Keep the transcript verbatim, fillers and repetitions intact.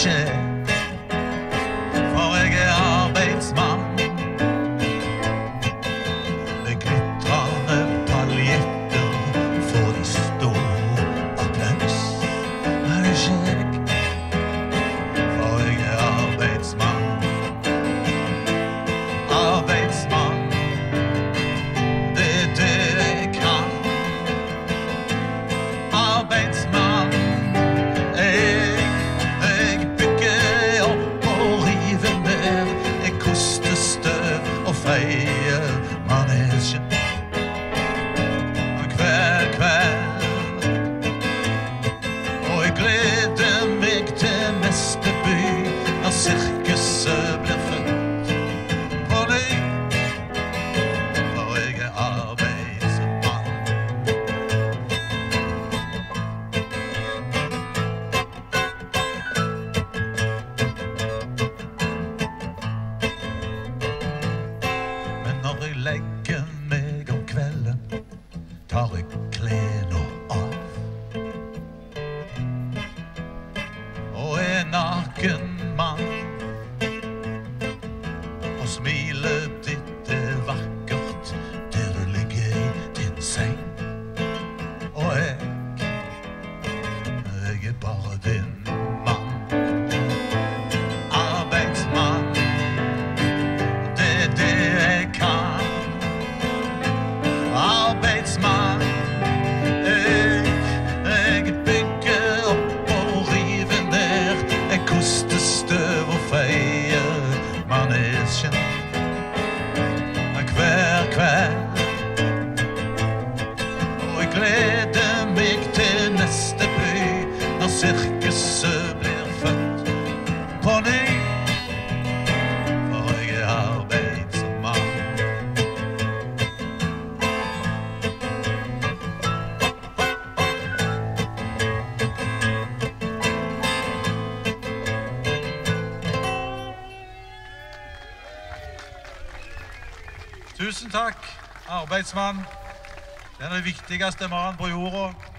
ikke, for jeg er arbeidsmann. Med glitrende paljetter får de stor applaus. Er det ikke jeg, for jeg er arbeidsmann. Arbeidsmann, det er det jeg kan. Arbeidsmann, jeg, jeg bygger opp og river ned. Jeg koster støv og feier manesjen hver kveld. Og jeg gleder meg til neste by, når sirkuset blir født. Når jeg legger meg om kvelden, tar jeg klærne av. Og er naken mann, og smilet ditt er vakkert der du ligger i din seng. Og jeg, jeg er bare din mann. Arbeidsmann, det er det jeg kan. Arbeidsmann, jeg, jeg bygger opp og river ned. Jeg koster støv og feier manesjen hver kveld. Og jeg gleder meg til neste by, når sirkuset blir født på ny. For jeg er arbeidsmann. Tusen takk, arbeidsmann. Den er det viktigste mannen på jorda.